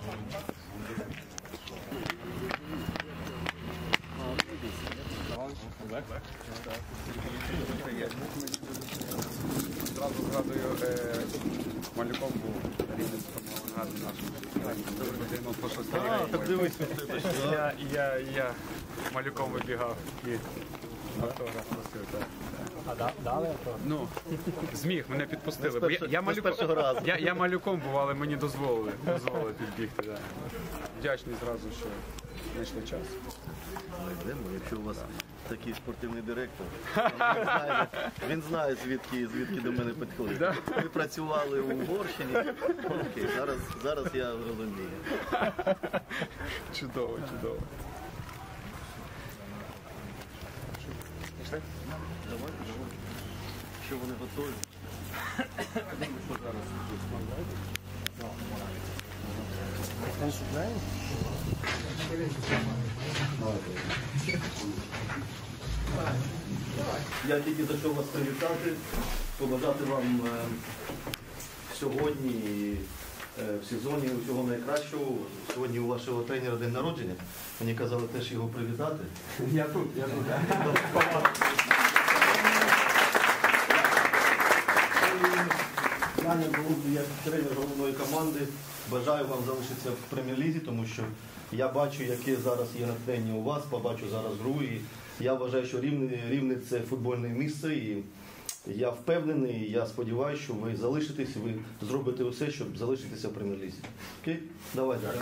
Зразу згадую, Малюком був рівненському авангарді нашому. 96 Так дивись, я Малюком вибігав і автограф просив. А дали автограф? Ну, зміг, мене підпустили. Бо я Малюком був, але мені дозволили підбігти. Да. Вдячний зразу, що знайшли час. Якщо у вас такий спортивний директор, він знає, звідки до мене підходить. Ви працювали у Угорщині, окей, зараз я розумію. Чудово, чудово. Давай. Що вони готові? Я тільки зайшов вас привітати, побажати вам сьогодні в сезоні усього найкращого. Сьогодні у вашого тренера день народження. Мені казали теж його привітати. Я тут. Я тренер головної команди. Бажаю вам залишитися в прем'єр-лізі, тому що я бачу, яке зараз є натхнення у вас, побачу зараз гру. І я вважаю, що Рівне – це футбольне місце. І я впевнений, я сподіваюся, що ви залишитесь, ви зробите усе, щоб залишитися в прем'єр-лізі. Окей? Давай далі.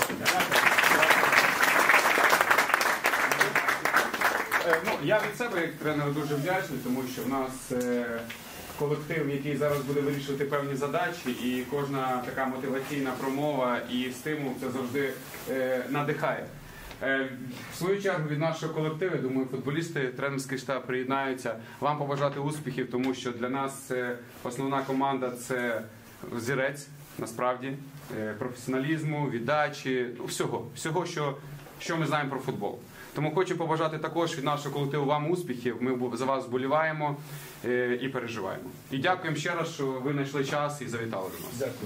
Я від себе, як тренер, дуже вдячний, тому що в нас колектив, який зараз буде вирішувати певні задачі, і кожна така мотиваційна промова і стимул це завжди надихає. В свою чергу від нашого колективу, думаю, футболісти, тренерський штаб приєднаються. Вам побажати успіхів, тому що для нас основна команда – це взірець, насправді, професіоналізму, віддачі, всього, що ми знаємо про футбол. Тому хочу побажати також від нашого колективу вам успіхів. Ми за вас вболіваємо і переживаємо. І дякуємо ще раз, що ви знайшли час і завітали до нас. Дякую.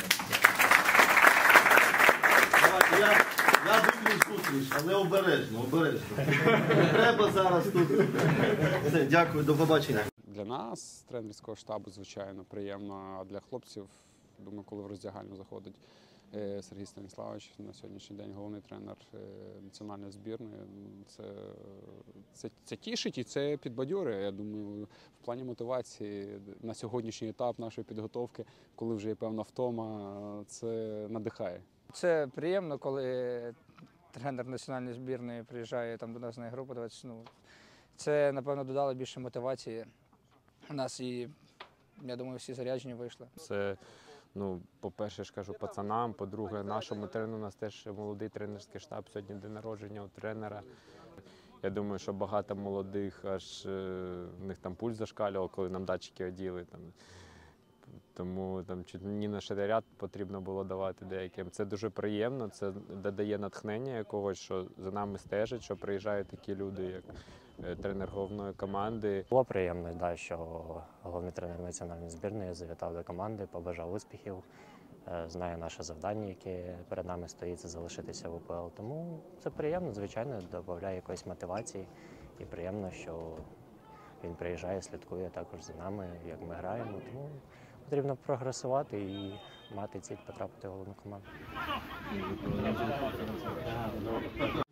Я дивлюсь зустріч, але обережно. Не треба зараз тут. Все, дякую, до побачення. Для нас, тренерського штабу, звичайно, приємно, а для хлопців, думаю, коли в роздягальню заходить Сергій Станіславович, на сьогоднішній день головний тренер національної збірної, це тішить і це підбадьорює. Я думаю, в плані мотивації на сьогоднішній етап нашої підготовки, коли вже є певна втома, це надихає. Це приємно, коли тренер національної збірної приїжджає до нас на ігру подивитися. Це, напевно, додало більше мотивації у нас і, я думаю, всі заряджені вийшли. Це, по-перше, ж кажу пацанам, по-друге, нашому тренеру, у нас теж молодий тренерський штаб, сьогодні день народження у тренера. Я думаю, що багато молодих, аж в них там пульс зашкалював, коли нам датчики оділи. Тому чуть не на шарярят потрібно було давати деяким. Це дуже приємно, це додає натхнення якогось, що за нами стежать, що приїжджають такі люди, як тренер головної команди. Було приємно, що головний тренер національної збірної завітав до команди, побажав успіхів, знає наше завдання, яке перед нами стоїть, це залишитися в УПЛ. Тому це приємно, звичайно, додає якоїсь мотивації і приємно, що він приїжджає, слідкує також за нами, як ми граємо. Тому потрібно прогресувати і мати ціль потрапити в головну команду.